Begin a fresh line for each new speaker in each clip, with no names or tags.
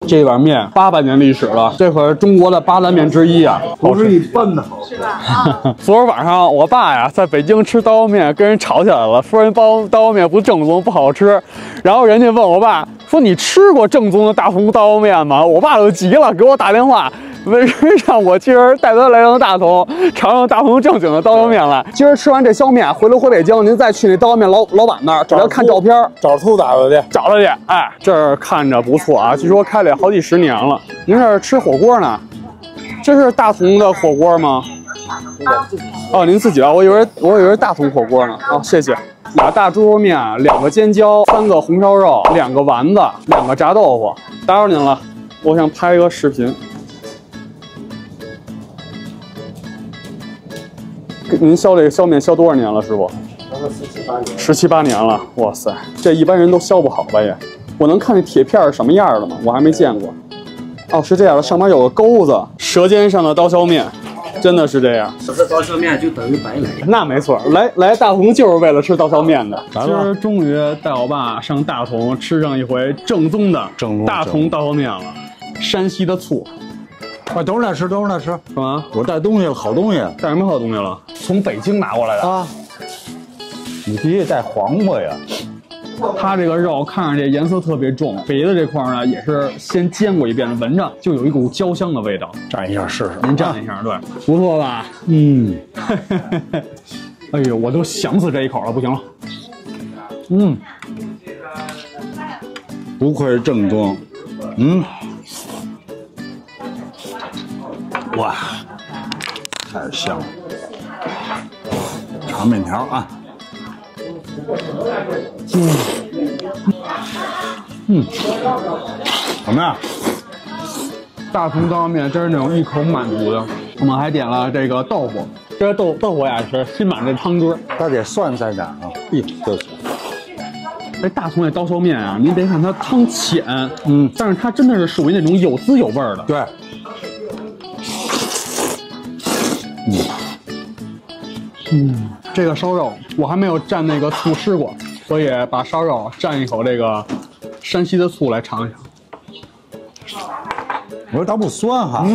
这碗面800年历史了，这可是中国的8大面之一啊，
不是一般的好吃。
昨儿晚上我爸呀在北京吃刀削面，跟人吵起来了，说人刀削面不正宗，不好吃。然后人家问我爸说：“你吃过正宗的大同刀削面吗？”我爸就急了，给我打电话。让我今儿带他来趟大同，尝尝大同正经的刀削面来。今儿吃完这削面，回北京，您再去那刀削面老板那儿，只要看照片，
找兔打过去，
找他去。哎，这儿看着不错啊，据说开了也好几十年了。您这儿吃火锅呢？这是大同的火锅吗？哦，您自己啊，我以为是大同火锅呢。哦，谢谢。俩大猪肉面，2个尖椒，3个红烧肉，2个丸子，2个炸豆腐。打扰您了，我想拍一个视频。您削这个削面削多少年了，师傅？17、18年了。哇塞，这一般人都削不好吧也？我能看那铁片是什么样的吗？我还没见过。哦，是这样的，上面有个钩子，舌尖上的刀削面，真的是这样。
这刀削面就等于白来。
那没错，来大同就是为了吃刀削面的。今儿终于带我爸上大同吃上一回正宗的大同刀削面了，山西的醋。
快都是来吃，都是来吃。
干嘛？
我带东西了，好东西。
带什么好东西了？从北京拿过来的
啊。你必须带黄瓜呀。
它这个肉看着这颜色特别重，肥的这块呢也是先煎过一遍，闻着就有一股焦香的味道。
蘸一下试试，
您蘸一下，对，不错吧？嗯。哎呦，我都想死这一口了，不行了。嗯，
不愧是正宗。嗯。哇，太香了！尝面条啊。怎么样？
大同刀削面真是那种一口满足的。我们还点了这个豆腐，这个豆腐我也吃，新买这汤汁，
它得涮3点啊。对。
这大同这刀削面啊，您别看它汤浅，但是它真的是属于那种有滋有味的。
对。
这个烧肉我还没有蘸那个醋吃过，所以把烧肉蘸一口这个山西的醋来尝一尝。
我说它不酸哈。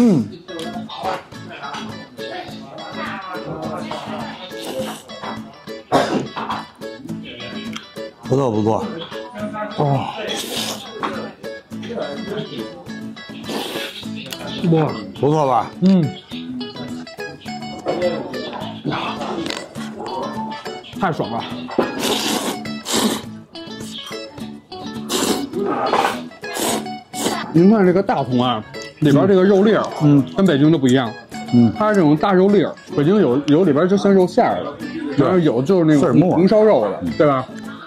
不错不错。哦。
哇，
不错吧？
太爽了！您看这个大同啊，里边这个肉粒儿，跟北京的不一样。它这种大肉粒儿，北京有里边就像肉馅儿的，然后有就是那种红烧肉的，对吧？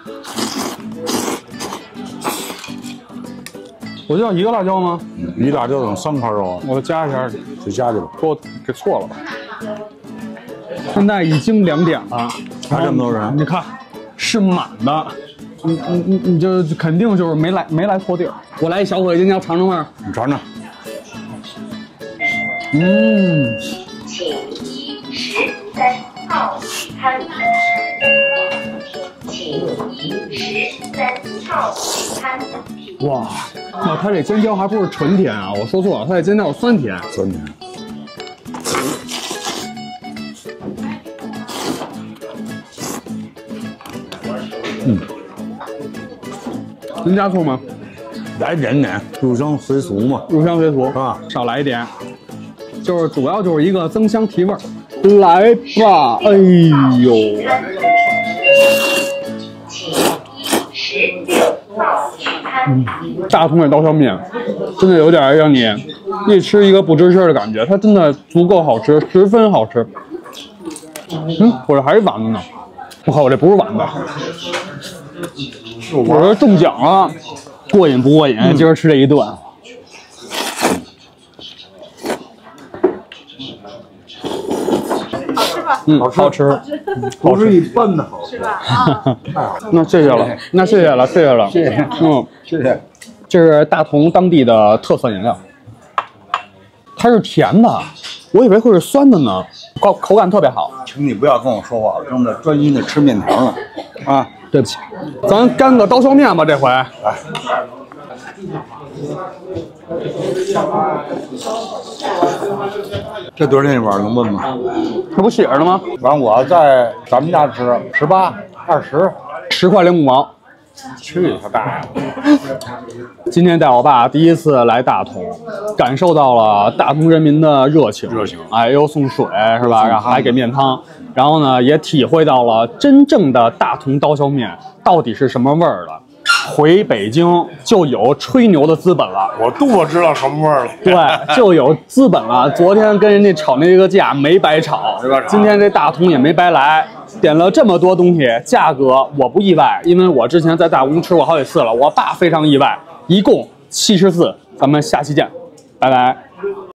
我就要1个辣椒吗
？1辣椒等3块肉啊。
我加一下，
就加去吧。
给我给错了吧？现在已经2点了，
还这么多人，
你看是满的，你就肯定就是没来错地儿。我来一小火鸡，你要尝尝吗？
你尝尝。
请依13号餐厅。请依13号餐厅。
哇，那它这尖椒还不是纯甜啊，我说错了，它这尖椒是酸甜。
酸甜。
您加醋吗？
来点点，入乡随俗嘛。
入乡随俗
啊，
少来一点，就是主要就是一个增香提味儿。来吧，哎呦！大同的刀削面真的有点让你一吃一个不吱声的感觉，它真的足够好吃，十分好吃。我这还是丸子呢，我靠，我这不是丸子，我这中奖了，过瘾不过瘾？今儿吃这一顿。好吃，
不是一般的好吃
吧？
那谢谢了，谢谢了。
谢谢。
这是大同当地的特色饮料，它是甜的，我以为会是酸的呢，口感特别好。
请你不要跟我说话了，正在专心的吃面条呢。啊，
对不起，咱干个刀削面吧，这回。
来， 这多少钱一碗能问吗？
这不写着呢吗
反正我要在咱们家吃18、20，
？10块05毛。
去他大爷！
今天带我爸第一次来大同，感受到了大同人民的热情，哎，又送水是吧？然后还给面汤，然后呢，也体会到了真正的大同刀削面到底是什么味儿了。回北京就有吹牛的资本了，
我肚子知道什么味儿了。
对，就有资本了。昨天跟人家吵那个架没白吵，今天这大同也没白来。点了这么多东西，价格我不意外，因为我之前在大同吃过好几次了。我爸非常意外，一共74，咱们下期见，拜拜。